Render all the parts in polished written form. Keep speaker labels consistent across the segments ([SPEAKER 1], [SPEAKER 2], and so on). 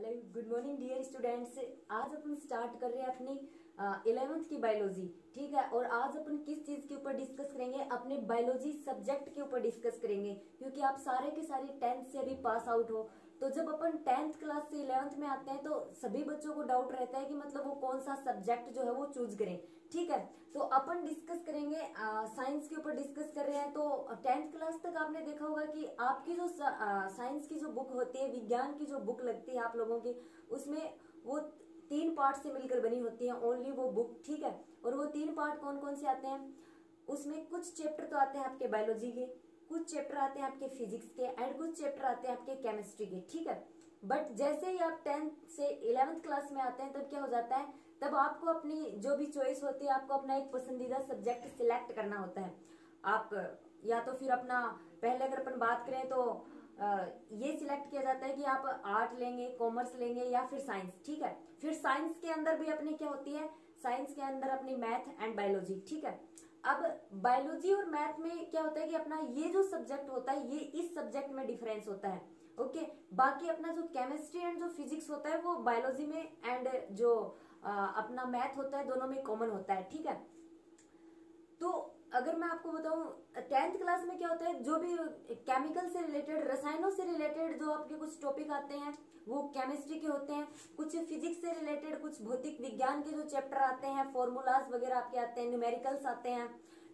[SPEAKER 1] Hello, good morning dear students. आज अपन start कर रहे हैं अपनी 11th की बायोलॉजी। ठीक है, और आज अपन किस चीज के ऊपर डिस्कस करेंगे? अपने बायोलॉजी सब्जेक्ट के ऊपर डिस्कस करेंगे, क्योंकि आप सारे के सारे 10th से अभी पास आउट हो। तो जब अपन 10th क्लास से 11th में आते हैं तो सभी बच्चों को डाउट रहता है कि मतलब वो कौन सा सब्जेक्ट जो है वो चूज करें। ठीक है, तो अपन डिस्कस करेंगे साइंस के ऊपर डिस्कस कर रहे हैं। तो 10th क्लास तक आपने देखा होगा कि आपकी जो साइंस की जो बुक होती है, विज्ञान की जो बुक लगती है आप लोगों की, उसमें वो 3 पार्ट से मिलकर बनी होती है ओनली वो बुक। ठीक है, और वो 3 पार्ट कौन कौन से आते हैं? उसमें कुछ चैप्टर तो आते हैं आपके बायोलॉजी के, कुछ चैप्टर आते हैं आपके फिजिक्स के, एंड कुछ चैप्टर आते हैं आपके केमिस्ट्री के। ठीक है, बट जैसे ही आप 10th से 11th क्लास में आते हैं तब क्या हो जाता है, तब आपको अपनी जो भी चॉइस होती है, आपको अपना एक पसंदीदा सब्जेक्ट सिलेक्ट करना होता है। आप या तो फिर अपना, पहले अगर अपन बात करें तो ये सिलेक्ट किया जाता है कि आप आर्ट लेंगे, कॉमर्स लेंगे या फिर साइंस। ठीक है, फिर साइंस के अंदर भी अपनी क्या होती है, साइंस के अंदर अपनी मैथ एंड बायोलॉजी। ठीक है, अब बायोलॉजी और मैथ में क्या होता है कि अपना ये जो सब्जेक्ट होता है, ये इस सब्जेक्ट में डिफरेंस होता है। ओके, बाकी अपना जो केमिस्ट्री एंड जो फिजिक्स होता है वो बायोलॉजी में एंड जो अपना मैथ होता है दोनों में कॉमन होता है। ठीक है, तो अगर मैं आपको बताऊं 10th क्लास में क्या होता है, जो भी केमिकल से रिलेटेड, रसायनों से रिलेटेड जो आपके कुछ टॉपिक आते हैं वो केमिस्ट्री के होते हैं। कुछ फिजिक्स से रिलेटेड, कुछ भौतिक विज्ञान के जो चैप्टर आते हैं, फॉर्मूलाज वगैरह आपके आते हैं, न्यूमेरिकल्स आते हैं,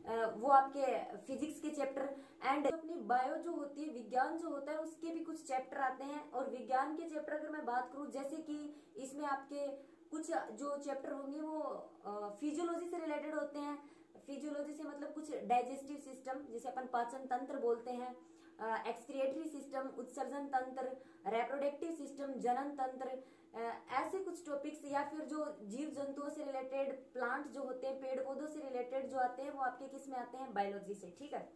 [SPEAKER 1] वो आपके फिजिक्स के चैप्टर। एंड अपनी बायो जो होती है, विज्ञान जो होता है, उसके भी कुछ चैप्टर आते हैं। और विज्ञान के चैप्टर अगर मैं बात करूं, जैसे कि इसमें आपके कुछ जो चैप्टर होंगे वो फिजियोलॉजी से रिलेटेड होते हैं। फिजियोलॉजी से मतलब कुछ डाइजेस्टिव सिस्टम, जिसे अपन पाचन तंत्र बोलते हैं, एक्सक्रिएटरी सिस्टम, उत्सर्जन तंत्र, रिप्रोडक्टिव सिस्टम, जनन तंत्र, ऐसे कुछ टॉपिक्स, या फिर जो जीव जंतुओं से रिलेटेड, प्लांट जो होते हैं, पेड़ पौधों से रिलेटेड जो आते हैं, वो आपके किस में आते हैं? बायोलॉजी से। ठीक है,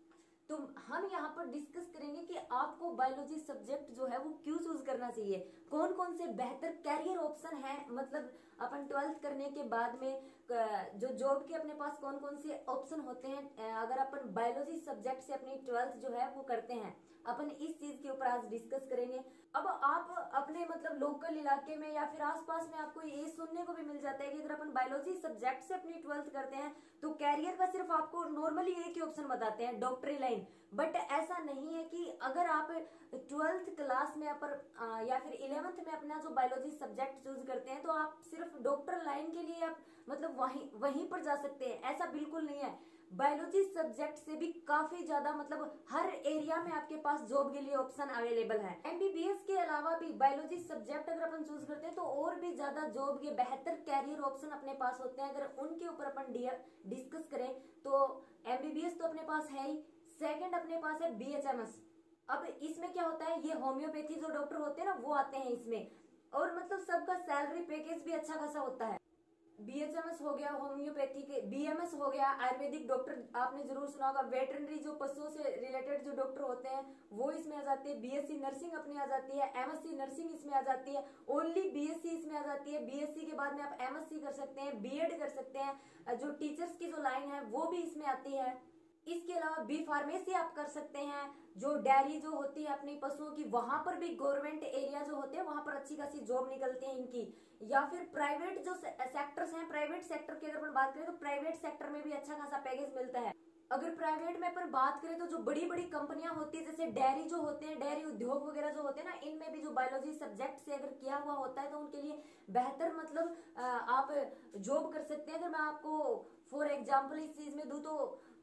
[SPEAKER 1] तो हम यहाँ पर डिस्कस करेंगे कि आपको बायोलॉजी सब्जेक्ट जो है वो क्यों चूज करना चाहिए, कौन कौन से बेहतर कैरियर ऑप्शन है, मतलब अपन 12th करने के बाद में जो जॉब के अपने पास कौन कौन से ऑप्शन होते हैं अगर अपन बायोलॉजी सब्जेक्ट से अपनी 12th जो है वो करते हैं। अपन इस चीज के ऊपर आज डिस्कस करेंगे। अब आप अपने मतलब लोकल इलाके में या फिर आसपास में आपको ये सुनने को भी मिल जाता है कि अगर अपन बायोलॉजी सब्जेक्ट से अपनी 12th करते हैं तो कैरियर का सिर्फ आपको नॉर्मली एक ही ऑप्शन बताते हैं, डॉक्टरी लाइन। बट ऐसा नहीं है कि अगर आप 12th क्लास में या फिर 11th में अपना जो बायोलॉजी सब्जेक्ट चूज करते हैं तो आप सिर्फ डॉक्टर लाइन के लिए आप मतलब वहीं पर जा सकते हैं, ऐसा बिल्कुल नहीं है। बायोलॉजी सब्जेक्ट से भी काफी ज्यादा मतलब हर एरिया में आपके पास जॉब के लिए ऑप्शन अवेलेबल है। एमबीबीएस के अलावा भी बायोलॉजी सब्जेक्ट अगर अपन चूज करते हैं तो और भी ज्यादा जॉब के बेहतर कैरियर ऑप्शन अपने पास होते हैं। अगर उनके ऊपर अपन डिस्कस करें तो एमबीबीएस तो अपने पास है ही, सेकंड अपने पास है बीएचएमएस। अब इसमें क्या होता है, ये होम्योपैथी जो डॉक्टर होते हैं ना वो आते हैं इसमें, और मतलब सबका सैलरी पैकेज भी अच्छा खासा होता है। बीएचएमएस हो गया होम्योपैथी के, बीएमएस हो गया आयुर्वेदिक डॉक्टर, आपने जरूर सुना होगा। वेटरनरी जो पशुओं से रिलेटेड जो डॉक्टर होते हैं वो इसमें आ जाते हैं। बीएससी नर्सिंग अपनी आ जाती है, एमएससी नर्सिंग इसमें आ जाती है, ओनली बीएससी इसमें आ जाती है। बीएससी के बाद में आप एमएससी कर सकते हैं, बीएड कर सकते हैं, जो टीचर्स की जो लाइन है वो भी इसमें आती है। इसके अलावा बी फार्मेसी आप कर सकते हैं, जो डेयरी जो होती है अपनी पशुओं की, वहां पर भी गवर्नमेंट एरिया जो होते हैं वहां पर अच्छी खासी जॉब निकलती है इनकी। या फिर प्राइवेट जो सेक्टर्स हैं, प्राइवेट सेक्टर की अगर अपन बात करें तो प्राइवेट सेक्टर में भी अच्छा खासा पैकेज मिलता है। अगर प्राइवेट में अपन बात करें तो जो बड़ी बड़ी कंपनियां होती है, जैसे डेयरी जो होते हैं, डेयरी उद्योग वगैरह जो होते हैं ना, इनमें भी जो बायोलॉजी सब्जेक्ट से अगर किया हुआ होता है तो उनके लिए बेहतर मतलब आप जॉब कर सकते हैं। अगर मैं आपको फॉर एग्जाम्पल इस चीज में दूं तो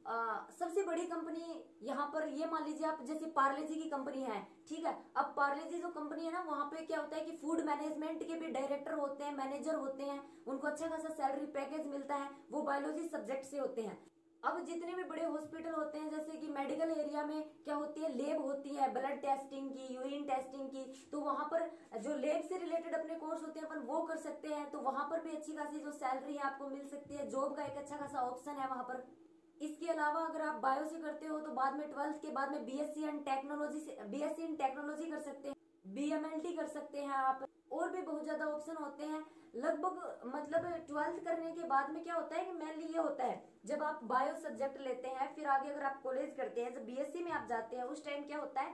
[SPEAKER 1] सबसे बड़ी कंपनी यहाँ पर ये मान लीजिए आप, जैसे पार्ले जी की कंपनी है। ठीक है, अब पार्ले जी जो कंपनी है ना, वहां पे क्या होता है कि फूड मैनेजमेंट के भी डायरेक्टर होते हैं, मैनेजर होते हैं, उनको अच्छा खासा सैलरी पैकेज मिलता है, वो बायोलॉजी सब्जेक्ट से होते हैं। अब जितने भी बड़े हॉस्पिटल होते हैं, जैसे कि मेडिकल एरिया में क्या होती है, लेब होती है ब्लड टेस्टिंग की, यूरिन टेस्टिंग की, तो वहां पर जो लेब से रिलेटेड अपने कोर्स होते हैं अपन वो कर सकते हैं। तो वहां पर भी अच्छी खासी जो सैलरी है आपको मिल सकती है, जॉब का एक अच्छा खासा ऑप्शन है वहां पर। इसके अलावा अगर आप बायो से करते हो तो बाद में 12th के बाद में बीएससी इन टेक्नोलॉजी कर सकते हैं, बीएमएलटी कर सकते हैं आप, और भी बहुत ज्यादा ऑप्शन होते हैं। लगभग मतलब 12th करने के बाद में क्या होता है कि मेनली ये होता है, जब आप बायो सब्जेक्ट लेते हैं फिर आगे अगर आप कॉलेज करते हैं, जब बीएससी में आप जाते हैं उस टाइम क्या होता है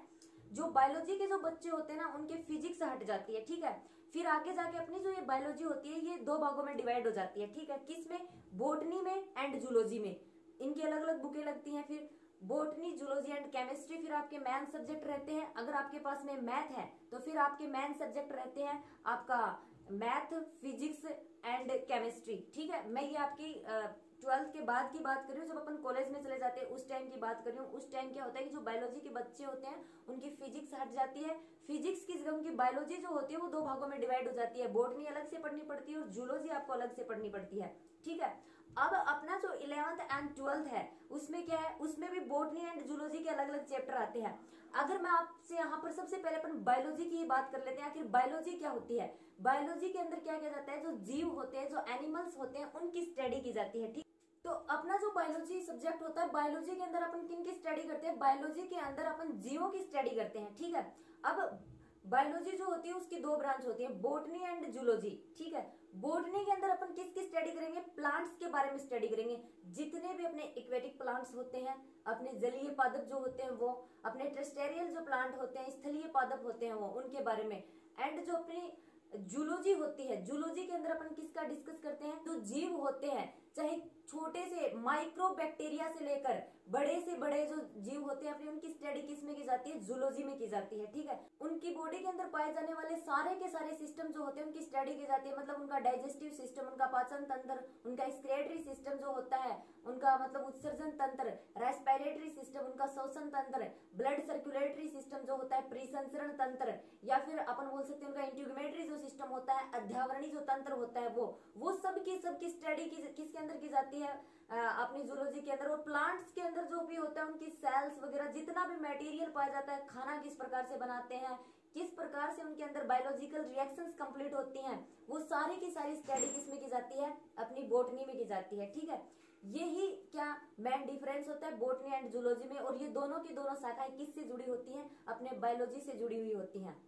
[SPEAKER 1] जो बायोलॉजी के जो बच्चे होते हैं ना उनके फिजिक्स हट जाती है, ठीक है। फिर आगे जाके अपनी जो ये बायोलॉजी होती है ये दो भागों में डिवाइड हो जाती है, ठीक है। किस में? बॉटनी में एंड जूलॉजी में। इनकी अलग अलग बुकें लगती हैं। फिर बॉटनी, जूलॉजी एंड केमिस्ट्री फिर आपके मेन सब्जेक्ट रहते हैं। अगर आपके पास में मैथ है तो फिर आपके मेन सब्जेक्ट रहते हैं आपका मैथ, फिजिक्स एंड केमिस्ट्री, ठीक है। मैं ये आपकी 12th के बाद की बात कर रही हूँ, जब अपन कॉलेज में चले जाते हैं उस टाइम की बात कर रही हूँ। उस टाइम क्या होता है कि जो बायोलॉजी के बच्चे होते हैं उनकी फिजिक्स हट जाती है। फिजिक्स की जगह उनकी बायोलॉजी जो होती है वो दो भागों में डिवाइड हो जाती है। बॉटनी अलग से पढ़नी पड़ती है और जूलॉजी आपको अलग से पढ़नी पड़ती है, ठीक है। अब अपना जो 11th एंड 12th है उसमें क्या है, उसमें भी बॉटनी एंड जूलॉजी के अलग अलग चैप्टर आते हैं। अगर मैं आपसे यहाँ पर सबसे पहले अपन बायोलॉजी की ही बात कर लेते हैं। आखिर बायोलॉजी क्या होती है? बायोलॉजी के अंदर क्या किया जाता है, जो जीव होते हैं, जो एनिमल्स होते हैं, उनकी स्टडी की जाती है, ठीक। तो अपना जो बायोलॉजी सब्जेक्ट होता है, बायोलॉजी के अंदर अपन किन की स्टडी करते हैं? बायोलॉजी के अंदर अपन जीवों की स्टडी करते हैं, ठीक है। अब बायोलॉजी जो होती है उसकी दो ब्रांच होती है, बॉटनी एंड जूलॉजी, ठीक है। बॉटनी के अंदर अपन किसकी स्टडी करेंगे? प्लांट्स के बारे में स्टडी करेंगे। जितने भी अपने एक्वेटिक प्लांट्स होते हैं, अपने जलीय पादप जो होते हैं वो, अपने टेरेस्ट्रियल जो प्लांट होते हैं, स्थलीय पादप होते हैं वो, उनके बारे में। एंड जो अपनी जूलॉजी होती है, जूलॉजी के अंदर अपन किसका डिस्कस करते हैं? जो जीव होते हैं, चाहे छोटे से माइक्रो बैक्टीरिया से लेकर बड़े से बड़े जो जीव होते हैं अपनी, उनकी स्टडी किस में की जाती है? जूलॉजी में की जाती है, ठीक है। उनकी बॉडी के अंदर पाए जाने वाले सारे के सारे सिस्टम जो होते हैं उनकी स्टडी की जाती है। मतलब उनका डाइजेस्टिव सिस्टम, उनका पाचन तंत्र, उनका एक्सक्रीटरी सिस्टम जो होता है, उनका मतलब उत्सर्जन तंत्र, रेस्पिरेटरी सिस्टम, उनका श्वसन तंत्र, ब्लड सर्कुलेटरी सिस्टम जो होता है, परिसंचरण तंत्र, या फिर अपन बोल सकते हैं उनका इंट्यूगमेटरी जो सिस्टम होता है, अध्यावरणी जो तंत्र होता है वो सब की स्टडी किसके अंदर की जाती है? अपनी जूलॉजी के अंदर। और प्लांट्स के अंदर जो भी होता है उनकी सेल्स वगैरह, जितना भी मटेरियल पाया जाता है, खाना किस प्रकार से बनाते हैं, किस प्रकार से उनके अंदर बायोलॉजिकल रिएक्शंस कंप्लीट होती हैं, वो सारी की सारी स्टडी किसमें की जाती है? अपनी बॉटनी में की जाती है, ठीक है। यही क्या मेन डिफरेंस होता है बॉटनी एंड जूलॉजी में। और ये दोनों की दोनों शाखाएं किससे जुड़ी होती हैं? अपने बायोलॉजी से जुड़ी हुई होती हैं।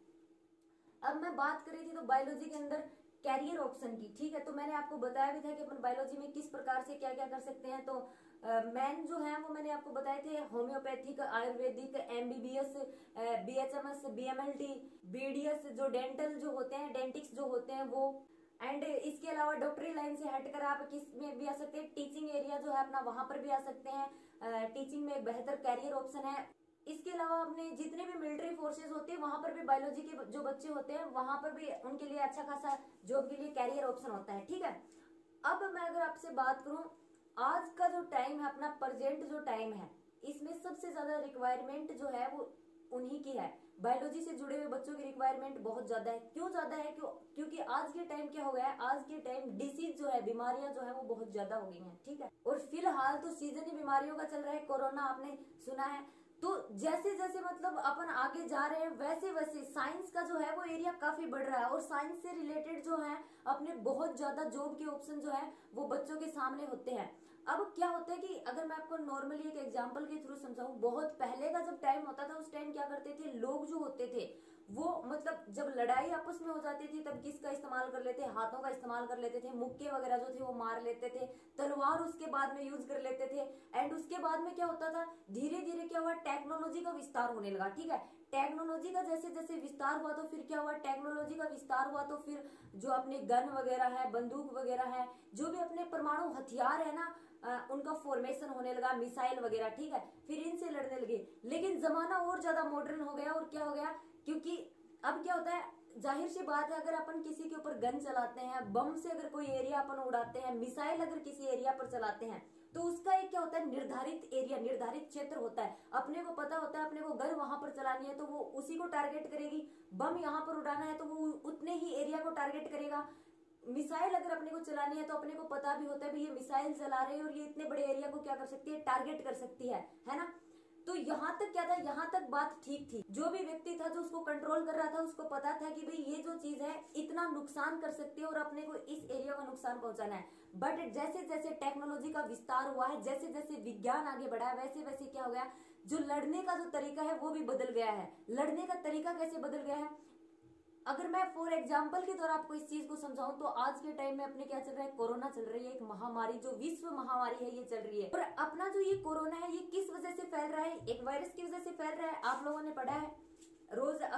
[SPEAKER 1] अब मैं बात कर रही थी तो बायोलॉजी के अंदर कैरियर ऑप्शन की, ठीक है। तो मैंने आपको बताया भी था कि अपन बायोलॉजी में किस प्रकार से क्या क्या कर सकते हैं। तो मेन जो है वो मैंने आपको बताए थे, homeopathic, Ayurvedic, MBBS, BHMS, BMLT, BDS, जो डेंटल जो होते हैं, डेंटिक्स जो होते हैं वो। एंड इसके अलावा डॉक्टरी लाइन से हटकर आप किस में भी आ सकते हैं? टीचिंग एरिया जो है अपना, वहां पर भी आ सकते हैं। टीचिंग में बेहतर कैरियर ऑप्शन है। इसके अलावा अपने जितने भी मिलिट्री फोर्सेज होते हैं वहां पर भी बायोलॉजी के जो बच्चे होते हैं वहां पर भी उनके लिए अच्छा खासा जॉब के लिए कैरियर ऑप्शन होता है, ठीक है। अब मैं अगर आपसे बात करूं, आज का जो टाइम है अपना, प्रेजेंट जो टाइम है, इसमें सबसे ज्यादा रिक्वायरमेंट जो है वो उन्हीं की है। बायोलॉजी से जुड़े हुए बच्चों की रिक्वायरमेंट बहुत ज्यादा है। क्यों ज्यादा है? क्योंकि आज के टाइम क्या हो गया है, आज के टाइम डिसीज जो है, बीमारियां जो है वो बहुत ज्यादा हो गई हैं, ठीक है। और फिलहाल तो सीजन ही बीमारियों का चल रहा है, कोरोना आपने सुना है। तो जैसे जैसे मतलब अपन आगे जा रहे हैं वैसे वैसे साइंस का जो है वो एरिया काफी बढ़ रहा है। और साइंस से रिलेटेड जो है अपने बहुत ज्यादा जॉब के ऑप्शन जो है वो बच्चों के सामने होते हैं। अब क्या होता है कि अगर मैं आपको नॉर्मली एक एग्जांपल के थ्रू समझाऊं, बहुत पहले का जब टाइम होता था उस टाइम क्या करते थे लोग जो होते थे वो, मतलब जब लड़ाई आपस में हो जाती थी तब किसका इस्तेमाल कर लेते? हाथों का इस्तेमाल कर लेते थे। मुक्के वगैरह जो थे वो मार लेते थे। तलवार उसके बाद में यूज कर लेते थे। एंड उसके बाद में क्या होता था, धीरे धीरे क्या हुआ, टेक्नोलॉजी का विस्तार होने लगा, ठीक है। टेक्नोलॉजी का जैसे जैसे विस्तार हुआ तो फिर क्या हुआ, टेक्नोलॉजी का विस्तार हुआ तो फिर जो अपने गन वगैरह है, बंदूक वगैरह है, जो भी अपने परमाणु हथियार है ना, उनका फॉर्मेशन होने लगा, मिसाइल वगैरह, ठीक है। फिर इनसे लड़ने लगे। लेकिन जमाना और ज्यादा मॉडर्न हो गया। और क्या हो गया, क्योंकि अब क्या होता है, जाहिर सी बात है, अगर अपन किसी के ऊपर गन चलाते हैं, बम से अगर कोई एरिया अपन उड़ाते हैं, मिसाइल अगर किसी एरिया पर चलाते हैं, तो उसका एक क्या होता है, निर्धारित एरिया, निर्धारित क्षेत्र होता है। अपने को पता होता है अपने को गन वहां पर चलानी है तो वो उसी को टारगेट करेगी। बम यहाँ पर उड़ाना है तो वो उतने ही एरिया को टारगेट करेगा। मिसाइल अगर अपने को चलानी है तो अपने को पता भी होता है भी ये मिसाइल चला रहे हैं और ये इतने बड़े एरिया को क्या कर सकती है, टारगेट कर सकती है ना। तो यहाँ तक क्या था, यहाँ तक बात ठीक थी। जो भी व्यक्ति था जो उसको कंट्रोल कर रहा था उसको पता था कि भाई ये जो चीज है इतना नुकसान कर सकती है और अपने को इस एरिया को नुकसान पहुंचाना है। बट जैसे जैसे टेक्नोलॉजी का विस्तार हुआ है, जैसे जैसे विज्ञान आगे बढ़ा है, वैसे वैसे क्या हो गया, जो लड़ने का जो तरीका है वो भी बदल गया है। लड़ने का तरीका कैसे बदल गया है, अगर मैं फॉर एग्जाम्पल के द्वारा आपको इस चीज को समझाऊं तो आज के टाइम में अपने क्या चल रहा है, कोरोना चल रही है, एक महामारी जो विश्व महामारी है ये चल रही है। और अपना जो ये कोरोना है ये किस वजह से फैल रहा है, एक वायरस की वजह से फैल रहा है। आप लोगों ने पढ़ा है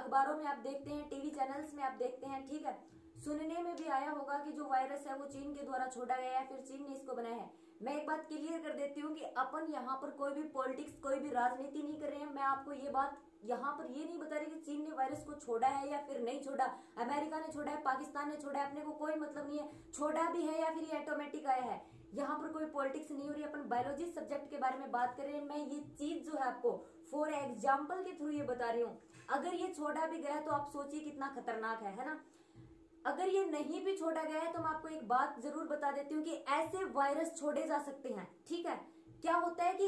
[SPEAKER 1] अखबारों में आप देखते हैं, टीवी चैनल्स में आप देखते हैं, ठीक है। सुनने में भी आया होगा कि जो वायरस है वो चीन के द्वारा छोड़ा गया है, फिर चीन ने इसको बनाया है। मैं एक बात क्लियर कर देती हूँ कि अपन यहाँ पर कोई भी पॉलिटिक्स, कोई भी राजनीति नहीं कर रहे हैं। मैं आपको ये बात यहाँ पर ये नहीं बता रही कि चीन ने वायरस को छोड़ा है या फिर नहीं छोड़ा, अमेरिका ने छोड़ा है, पाकिस्तान ने छोड़ा है, अपने को कोई मतलब नहीं है, छोड़ा भी है या फिर ये ऑटोमेटिक आया है। यहाँ पर कोई पॉलिटिक्स नहीं हो रही, अपन बायोलॉजी सब्जेक्ट के बारे में बात कर रहे हैं। मैं ये चीज जो है आपको फॉर एग्जाम्पल के थ्रू ये बता रही हूँ। अगर ये छोड़ा भी गया तो आप सोचिए कितना खतरनाक है ना। अगर ये नहीं भी छोड़ा गया है तो मैं आपको एक बात जरूर बता देती हूँ कि ऐसे वायरस छोड़े जा सकते हैं, ठीक है। क्या होता है कि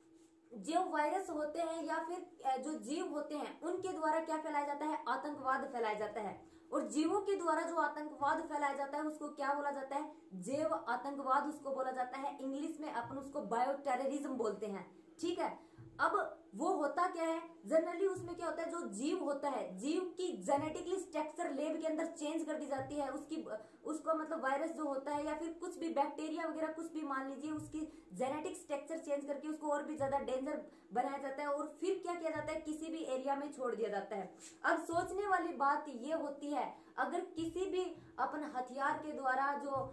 [SPEAKER 1] जो वायरस होते हैं या फिर जो जीव होते हैं उनके द्वारा क्या फैलाया जाता है, आतंकवाद फैलाया जाता है। और जीवों के द्वारा जो आतंकवाद फैलाया जाता है उसको क्या बोला जाता है, जैव आतंकवाद उसको बोला जाता है। इंग्लिश में अपन उसको बायो टेररिज्म बोलते हैं, ठीक है। अब वो होता क्या है, जनरली उसमें क्या होता है, जो जीव होता है, जीव की जेनेटिकली स्ट्रक्चर लैब के अंदर चेंज कर दी जाती है। उसको मतलब वायरस जो होता है या फिर कुछ भी बैक्टीरिया वगैरह कुछ भी मान लीजिए, उसकी जेनेटिक स्ट्रक्चर चेंज करके उसको और भी ज्यादा डेंजर बनाया जाता है और फिर क्या किया जाता है, किसी भी एरिया में छोड़ दिया जाता है। अब सोचने वाली बात ये होती है, अगर किसी भी अपन हथियार के द्वारा जो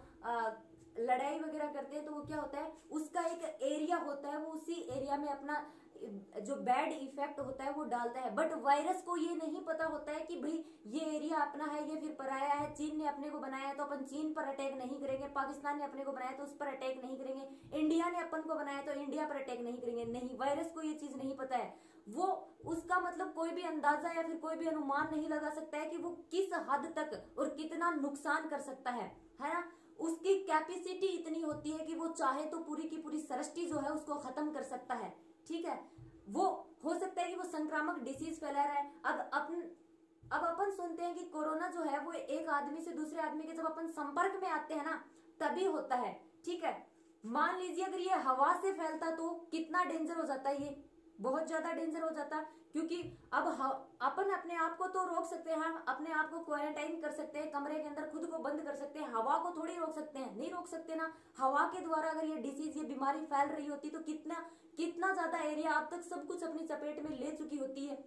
[SPEAKER 1] लड़ाई वगैरह करते हैं तो वो क्या होता है, उसका एक एरिया होता है, वो उसी एरिया में अपना जो बैड इफेक्ट होता है वो डालता है। बट वायरस को ये नहीं पता होता है कि भाई ये एरिया अपना है, ये फिर पराया है, चीन ने अपने को बनाया है तो अपन चीन पर अटैक नहीं करेंगे, पाकिस्तान ने अपने को बनाया तो उस पर अटैक नहीं करेंगे, इंडिया ने अपन को बनाया तो इंडिया पर अटैक नहीं करेंगे। नहीं, वायरस को ये चीज नहीं पता है। वो उसका मतलब कोई भी अंदाजा या फिर कोई भी अनुमान नहीं लगा सकता है कि वो किस हद तक और कितना नुकसान कर सकता है ना। उसकी कैपेसिटी इतनी होती है कि वो चाहे तो पूरी की पूरी सृष्टि जो है उसको खत्म कर सकता है, ठीक है। वो हो सकता है कि वो संक्रामक डिसीज फैला रहा है। अब अपन सुनते हैं कि कोरोना जो है वो एक आदमी से दूसरे आदमी के जब अपन संपर्क में आते हैं ना तभी होता है, ठीक है। मान लीजिए अगर ये हवा से फैलता तो कितना डेंजर हो जाता है, ये बहुत ज्यादा डेंजर हो जाता, क्योंकि अब अपन अपने आप को तो रोक सकते हैं, हम अपने आप को क्वारंटाइन कर सकते हैं, कमरे के अंदर खुद को बंद कर सकते हैं, हवा को थोड़ी रोक सकते हैं, नहीं रोक सकते ना। हवा के द्वारा अगर ये डिसीज, ये बीमारी फैल रही होती तो कितना ज्यादा एरिया अब तक सब कुछ अपनी चपेट में ले चुकी होती है।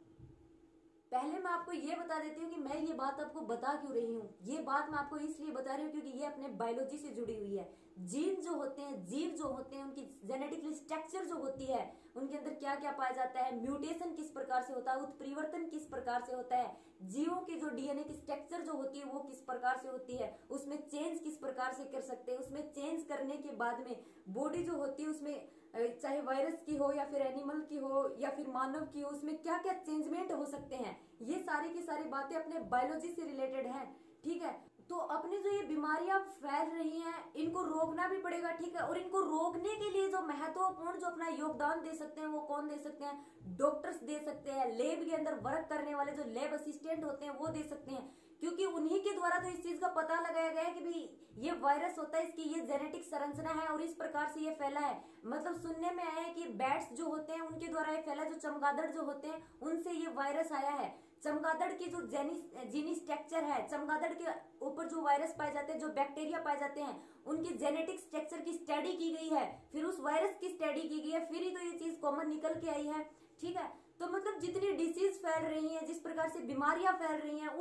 [SPEAKER 1] पहले मैं आपको ये बता देती हूँ कि मैं ये बात आपको बता क्यों रही हूँ। ये बात मैं आपको इसलिए बता रही हूँ क्योंकि ये अपने बायोलॉजी से जुड़ी हुई है। जीन जो होते हैं, जीव जो होते हैं, उनकी जेनेटिकली स्ट्रक्चर जो होती है, उनके अंदर क्या क्या पाया जाता है, म्यूटेशन किस प्रकार से होता है, उत्परिवर्तन किस प्रकार से होता है, जीवों की जो डीएनए की स्ट्रक्चर जो होती है वो किस प्रकार से होती है, उसमें चेंज किस प्रकार से कर सकते हैं, उसमें चेंज करने के बाद में बॉडी जो होती है उसमें चाहे वायरस की हो या फिर एनिमल की हो या फिर मानव की हो, उसमें क्या क्या चेंजमेंट हो सकते हैं, ये सारी की सारी बातें अपने बायोलॉजी से रिलेटेड हैं, ठीक है। तो अपने जो ये बीमारियां फैल रही हैं इनको रोकना भी पड़ेगा, ठीक है। और इनको रोकने के लिए जो महत्वपूर्ण जो अपना योगदान दे सकते हैं वो कौन दे सकते हैं, डॉक्टर्स दे सकते हैं, लैब के अंदर वर्क करने वाले जो लैब असिस्टेंट होते हैं वो दे सकते हैं, क्योंकि उन्हीं के द्वारा तो इस चीज का पता लगाया गया है कि भाई ये वायरस होता है, इसकी ये जेनेटिक संरचना है और इस प्रकार से ये फैला है। मतलब सुनने में आया है कि बैट्स जो होते हैं उनके द्वारा ये फैला, जो चमगादड़ जो होते हैं उनसे ये वायरस आया है। चमगादड़ की जो जीनी स्ट्रक्चर है, चमगादड़ के ऊपर जो वायरस पाए जाते हैं, जो बैक्टीरिया पाए जाते हैं, उनकी जेनेटिक स्ट्रक्चर की स्टडी की गई है, फिर उस वायरस की स्टडी की गई है, फिर ही तो ये चीज कॉमन निकल के आई है, ठीक है। तो मतलब जितनी डिसीज फैल रही है, जिस प्रकार से बीमारियां फैल रही हैं,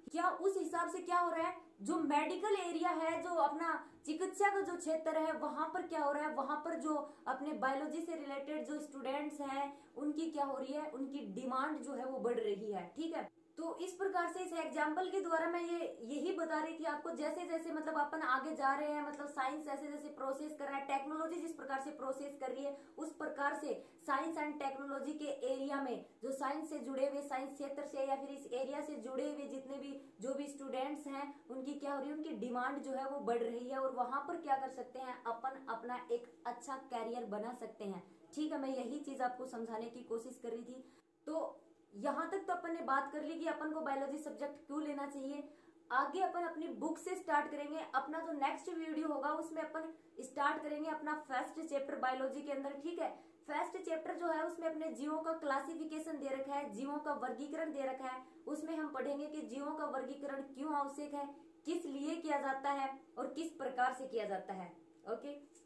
[SPEAKER 1] उस हिसाब से क्या हो रहा है, जो मेडिकल एरिया है, जो अपना चिकित्सा का जो क्षेत्र है, वहां पर क्या हो रहा है, वहां पर जो अपने बायोलॉजी से रिलेटेड जो स्टूडेंट्स हैं उनकी क्या हो रही है, उनकी डिमांड जो है वो बढ़ रही है, ठीक है। तो इस प्रकार से इस एग्जाम्पल के द्वारा मैं यही बता रही थी आपको, जैसे जैसे मतलब अपन आगे जा रहे हैं, मतलब साइंस जैसे जैसे प्रोसेस कर रहा है, टेक्नोलॉजी जिस प्रकार से प्रोसेस कर रही है, उस प्रकार से साइंस एंड टेक्नोलॉजी के एरिया में जो साइंस से जुड़े हुए, साइंस क्षेत्र से या फिर इस एरिया से जुड़े हुए जितने भी जो भी स्टूडेंट्स हैं उनकी क्या हो रही है, उनकी डिमांड जो है वो बढ़ रही है और वहां पर क्या कर सकते हैं, अपन अपना एक अच्छा कैरियर बना सकते हैं, ठीक है। मैं यही चीज आपको समझाने की कोशिश कर रही थी। तो यहाँ तक तो अपन ने बात कर ली कि अपन को बायोलॉजी सब्जेक्ट क्यों लेना चाहिए। आगे अपन अपनी बुक से स्टार्ट करेंगे। अपना जो नेक्स्ट वीडियो होगा उसमें अपन स्टार्ट करेंगे अपना फर्स्ट चैप्टर बायोलॉजी के अंदर, ठीक है। फर्स्ट चैप्टर जो है उसमें अपने जीवों का क्लासिफिकेशन दे रखा है, जीवों का वर्गीकरण दे रखा है। उसमें हम पढ़ेंगे कि जीवों का वर्गीकरण क्यों आवश्यक है, किस लिए किया जाता है और किस प्रकार से किया जाता है। ओके।